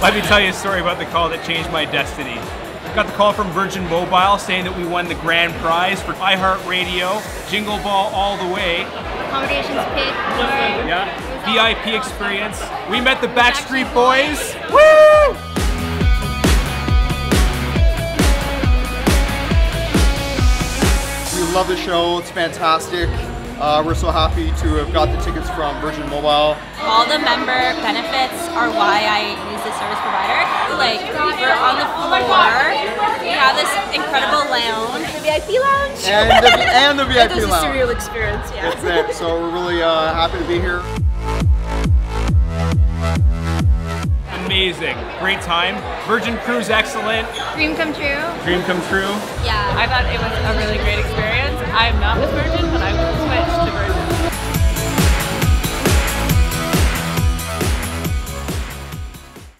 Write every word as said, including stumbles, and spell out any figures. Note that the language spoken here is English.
Let me tell you a story about the call that changed my destiny. Got the call from Virgin Mobile saying that we won the grand prize for iHeartRadio, Jingle Ball all the way. Accommodations paid for. Yeah. V I P experience. We met the Backstreet Boys. Woo! We love the show. It's fantastic. Uh, we're so happy to have got the tickets from Virgin Mobile. All the member benefits are why I use this service provider. Like, we're on the floor. We have this incredible lounge. The V I P lounge. And the, and the V I P It was lounge. a surreal experience, yeah. That's it. So we're really uh, happy to be here. Amazing. Great time. Virgin Cruise, excellent. Dream come true. Dream come true. Yeah, I thought it was a really great experience. I'm not with Virgin, but I